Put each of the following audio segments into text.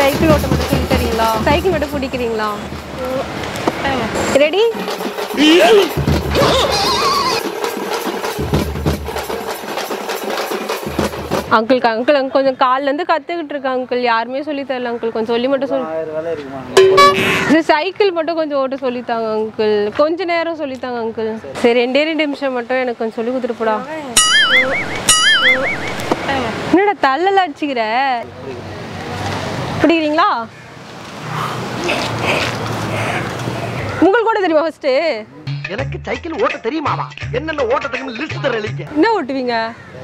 Cycle ஓட்ட மட்டும் சொல்லி தரீங்களா? சைக்கிள் மட்டும் பிடிக்கிறீங்களா? ரெடி? அங்கிள் கொஞ்சம் கால்ல இருந்து கத்துக்கிட்டு இருக்க அங்கிள். யாருமே சொல்லி தரல அங்கிள். கொஞ்சம் சொல்லி மட்டும் சொல்லி சைக்கிள் மட்டும் கொஞ்சம் ஓட்ட சொல்லித்தாங்க அங்கிள். கொஞ்ச நேரம் சொல்லித்தாங்க அங்கிள். சரி 2 நிமிஷம் மட்டும் எனக்கு கொஞ்சம் சொல்லி கொடுத்துட்டு போடா. என்னடா தள்ளல அடிச்சுக்கிற? பிடிக்கிறீங்களா? உங்களுக்கு கூட தெரியுமா ஃபர்ஸ்ட்? எனக்கு சைக்கிள் ஓட்ட தெரியுமாவா? என்னென்ன ஓட்ட தெரியும் லிஸ்ட் தரலீங்க. என்ன ஓட்டுவீங்க?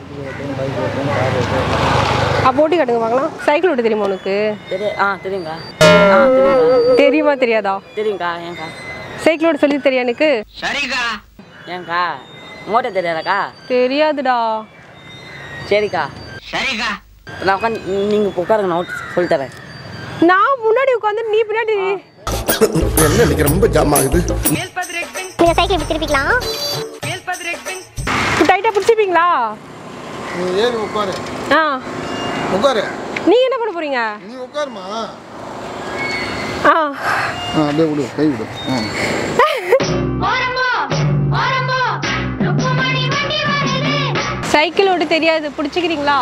அப்போ ஓட்டி காட்டுங்க பார்க்கலாம். சைக்கிள் ஓட்ட தெரியுமா உனக்கு? தெரியுங்க. தெரியுமா தெரியாதா? தெரியுங்கா. ஏங்கா சைக்கிள் ஓட்ட சொல்லி தெரியா எனக்கு? சரிக்கா. ஏங்கா மோட்ட தெரியாதாக்கா? தெரியாதுடா. சரிக்கா. சரிக்கா. நான் உட்காந்து நீங்க உட்காருங்க, நான் சொல்லி தரேன். நான் முன்னாடி உட்காந்து நீ பின்னாடி. என்ன எனக்கு ரொம்ப ஜாம் ஆகுது. நீங்க சைக்கிள் திருப்பிக்கலாம். டைட்டா பிடிச்சிப்பீங்களா? நீ ஏறி உட்காரு. உட்காரு. நீங்க என்ன பண்ண போறீங்க? நீ உட்காருமா. அப்படியே விடு, கை விடு. சைக்கிள் ஓட்ட தெரியாது, பிடிச்சிக்கிறீங்களா?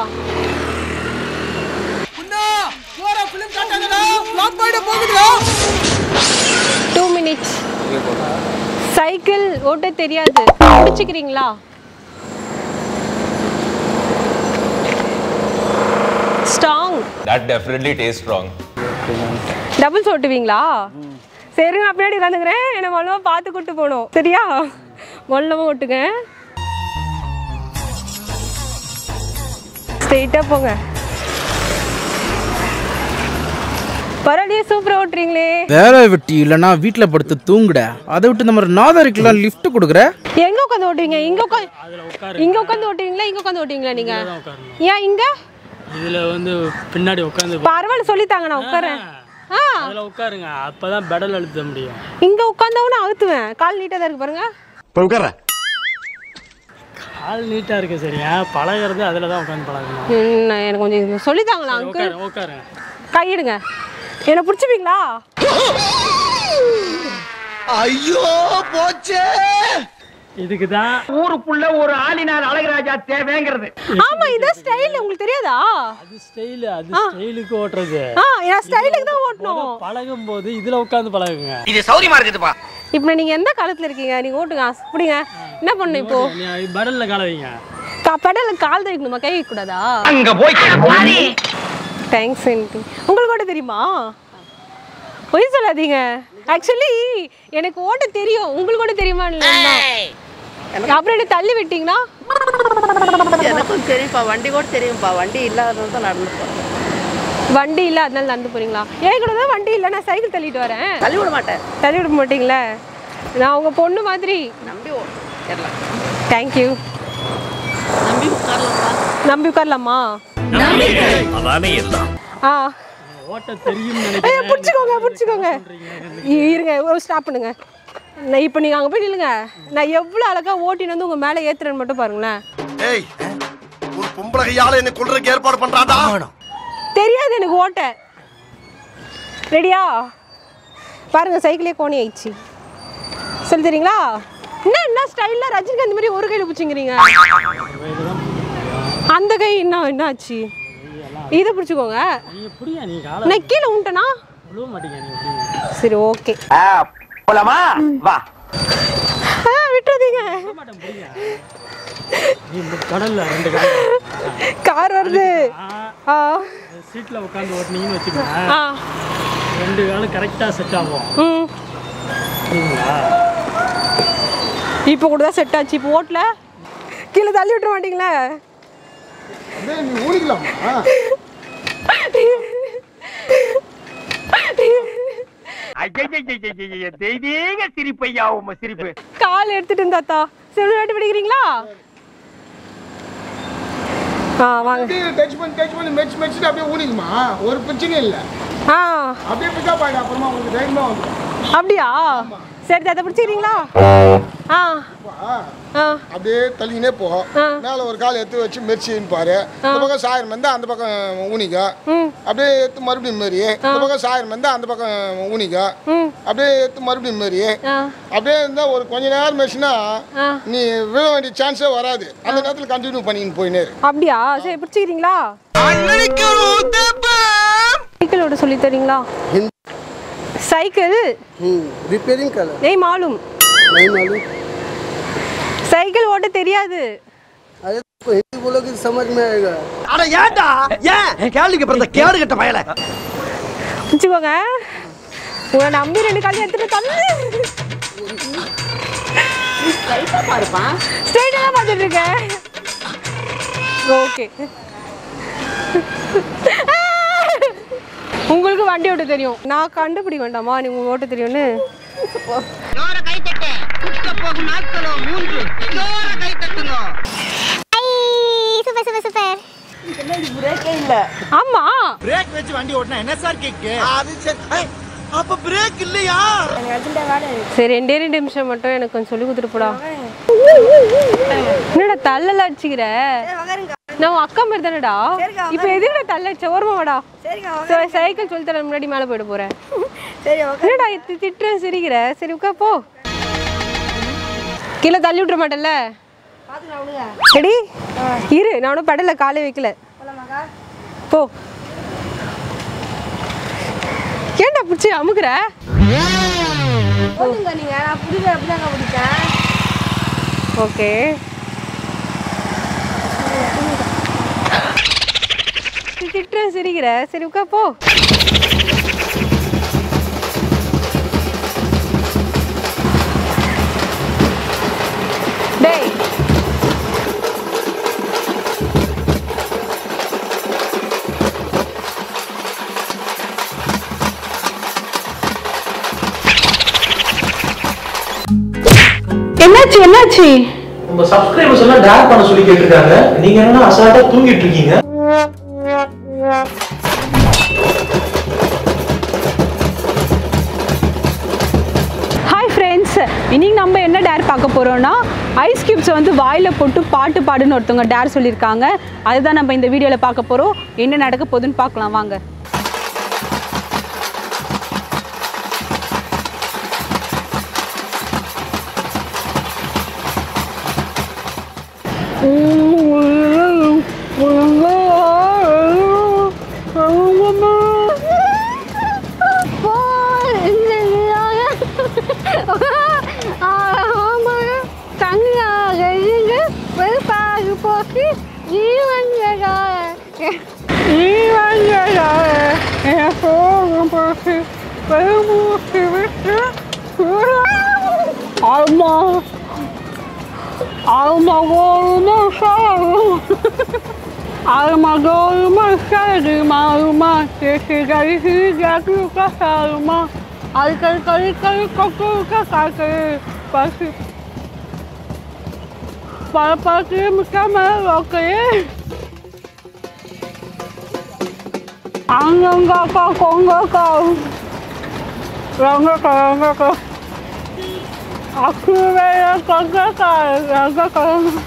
2 minutes. சைக்கிள் ஓட்ட தெரியாது, பிடிச்சிக்கிறீங்களா? Strong. That definitely tastes strong. Doubles ஓட்டுவீங்களா? சரி நான் பின்னாடி உட்காந்துக்கிறேன். என்னை மொல்லமா பார்த்து கூட்டு போகணும், சரியா? மொல்லமா ஓட்டுங்க. ஸ்ட்ரெயிட்டா போங்க. பரவாயில்லையே, சூப்பரா ஓட்டுறீங்களே. வேலை வெட்டி இல்லைன்னா வீட்டுல படுத்து தூங்குட. அதை விட்டு நம்ம நாதாரிக்கெல்லாம் லிஃப்ட் கொடுக்குற. எங்க உட்காந்து ஓட்டுவீங்க? இங்க உட்காந்து ஓட்டுவீங்களா? இங்க உட்காந்து ஓட்டுவீங்களா நீங்க? ஏன் இங்க? இதுல வந்து பின்னாடி உட்காந்து பரவாயில்ல, சொல்லித்தாங்க, நான் உட்காரேன். அதுல உட்காருங்க, அப்பதான் பெடல் அழுத்த முடியும். இங்க உட்கார்ந்தவன அழுத்துவேன். கால் நீட்டா தான் இருக்கு பாருங்க. போய் உட்கார. கால் நீட்டா இருக்கு, சரியா? பழகிறது அதுல தான் உட்காந்து பழகணும். எனக்கு கொஞ்சம் சொல்லித்தாங்களா அங்கிள்? உட்காருங்க. கையிடுங்க. என்ன பிடிச்சிப்பீங்களா? ஐயோ போச்சே. இதுக்குதான் ஊருக்குள்ள ஒரு ஆளினார் அழகராஜா தேவைங்கிறது. ஆமா, இத ஸ்டைல் உங்களுக்கு தெரியாதா? அது ஸ்டைல், அது ஸ்டைலுக்கு ஓட்டுறது. நான் ஸ்டைலுக்கு தான் ஓட்டணும். பழகும் போது இதுல உட்கார்ந்து பழகுங்க. இது சௌரியமா இருக்குதுப்பா. இப்போ நீங்க எந்த காலத்துல இருக்கீங்க? நீங்க ஓட்டுங்க, புடிங்க. என்ன பண்ணணும் இப்போ? பெடல்ல கால வைங்க. பெடல்ல கால் வைக்கணுமா? கை வைக்க கூடாதா? அங்க போய் பாரு. Thanks aunty. உங்களுக்கு ஓட்ட தெரியுமா? பொய் சொல்லாதீங்க. ஆக்சுவலி எனக்கு ஓட்ட தெரியும். உங்களுக்கு ஓட்ட தெரியுமா? அப்புறம் என்ன தள்ளி விட்டீங்கன்னா? எனக்கும் தெரியும்ப்பா, வண்டி கூட தெரியும்ப்பா. வண்டி இல்லாதது தான் நடந்து போகிறேன். வண்டி இல்லை அதனால நடந்து போறீங்களா? ஏன் கூட தான் வண்டி இல்லை, நான் சைக்கிள் தள்ளிட்டு வரேன். தள்ளி விட மாட்டேன். தள்ளி விட மாட்டீங்களா? நான் உங்க பொண்ணு மாதிரி. நம்பி ஓட்டலாம். தேங்க்யூ. நம்பி உட்காரலாமா? ஓட்ட தெரியும் நினைக்கிறேன். பிடிச்சிக்கோங்க. இருங்க, ஸ்டாப் பண்ணுங்க. நான் இப்போ நீங்க அங்க போய் நில்லுங்க. நான் எவ்வளவு அழகா ஓட்டின்னு வந்து உங்க மேல ஏத்துறேன்னு மட்டும் பாருங்களேன். ஏய், ஒரு பொம்பளை கையால என்ன கொல்றதுக்கு ஏற்பாடு பண்றாடா. தெரியாது எனக்கு ஓட்ட. ரெடியா? பாருங்க, சைக்கிளே கோணி ஆயிடுச்சு. சொல்லி தரீங்களா? என்ன ஸ்டைல்ல ரஜினிகாந்த் மாதிரி ஒரு கையில பிடிச்சிங்கிறீங்க? அந்த கை என்ன ஆச்சு? இதை பிடிச்சிக்கோங்க. நான் கீழே உண்டனா? சரி, ஓகே. போலாமா? வா. விட்டுறதீங்க. கார் வருது. சீட்ல உட்கார்ந்து ஓட்டுனீங்கன்னு வச்சுக்கோங்க, 2 காலும் கரெக்டா செட் ஆகும். இப்போ கூட தான் செட் ஆச்சு. இப்போ ஓட்டல கீழே தள்ளி விட்டுற மாட்டீங்களா? நீ ஓடிக்கலாமா? தெய்வீக சிரிப்பையா உங்க சிரிப்பு. கால் எடுத்துட்டு இருந்தாத்தா. சரி, வாட்டி பிடிக்கிறீங்களா? வாங்க. டச் பண்ணி மெச் அப்படியே ஊனிக்குமா? ஒரு பிரச்சனையும் இல்லை. அப்படியே பிக்கப் ஆகிடும். அப்புறமா உங்களுக்கு தைரியமா வந்துடும். அப்படியா? சரி தாத்தா, பிடிச்சிக்கிறீங்களா? அப்படியே தள்ளினே போ. மேல ஒரு கால் எடுத்து வச்சு மெரிச்சின்னு பாரு. இந்த பக்கம் சாயிரம் வந்தா அந்த பக்கம் ஊனிக்க. அப்படியே எடுத்து மறுபடியும் மாரி. இந்த பக்கம் சாயிரம் வந்தா அந்த பக்கம் ஊனிக்க. அப்படியே எடுத்து மறுபடியும் மாரி. அப்படியே இருந்தா ஒரு கொஞ்ச நேரம் மெரிச்சினா நீ விழ வேண்டிய சான்ஸே வராது. அந்த நேரத்துல கண்டினியூ பண்ணின்னு போயினே. அப்படியா? சரி பிடிச்சிக்கிறீங்களா? சைக்கிளோட சொல்லி தரீங்களா? साइकिल रिपेयरिंग कर नहीं मालूम साइकिल ஓட்ட தெரியாது अरे तो हिंदी बोलोगे तो समझ में आएगा அட ஏன்டா ஏன் கேளுங்க பிரதர் கேடு கட்ட பயல புடிச்சுக்கோங்க உன நம்பி ரெண்டு கால் எடுத்துட்டு தள்ளு ஸ்ட்ரைட்டா பாருப்பா ஸ்ட்ரைட்டா பாத்துட்டு இருக்க ஓகே உங்களுக்கு வண்டி ஓட்ட தெரியும் நான் கண்டுபிடி வேண்டாமா நீ உங்களுக்கு ஓட்ட தெரியும்னு ஜோர கை தட்டு குட்ட போகும் நாட்களோ 3 ஜோர கை தட்டுங்க சூப்பர் சூப்பர் சூப்பர் இது பிரேக்கே இல்ல ஆமா பிரேக் வச்சு வண்டி ஓட்டினா என்ன சார் கேக்கு அது சரி அப்ப பிரேக் இல்லையா சரி ரெண்டே நிமிஷம் மட்டும் எனக்கு கொஞ்சம் சொல்லி கொடுத்துட்டு போடா என்னடா தள்ளல அடிச்சுக்கிற நான் அக்கா மாதிரி தானடா இப்போ எதுக்குடா தள்ள அடிச்ச ஓரமா வாடா சைக்கிள் சொல்லி தர முன்னாடி மேலே போயிட போறேன் என்னடா திட்டுறேன் சிரிக்கிற சரி உட்கா போ கீழே தள்ளி விட்டுற மாட்டேன்ல சரி இரு நான் ஒன்றும் பெடல காலே வைக்கல போ ஏன்டா பிடிச்சி அமுக்குற ஓகே திட்டுறேன் சிரிக்கிற சரி உட்கா போ டேய் என்னாச்சு என்னாச்சு உங்க சப்ஸ்கிரைபர்ஸ் எல்லாம் டேர் பண்ண சொல்லி கேட்டிருக்காங்க நீங்க என்ன அசால்ட்டா தூங்கிட்டு இருக்கீங்க ஹாய் ஃப்ரெண்ட்ஸ் இன்னைக்கு நம்ம என்ன டேர் பார்க்க போறோம்னா ஐஸ் கியூப்ஸை வந்து வாயில போட்டு பாட்டு பாடுன்னு ஒருத்தவங்க டேர் சொல்லியிருக்காங்க அதுதான் நம்ம இந்த வீடியோவில் பார்க்க போறோம் என்ன நடக்க போகுதுன்னு பார்க்கலாம் வாங்க aku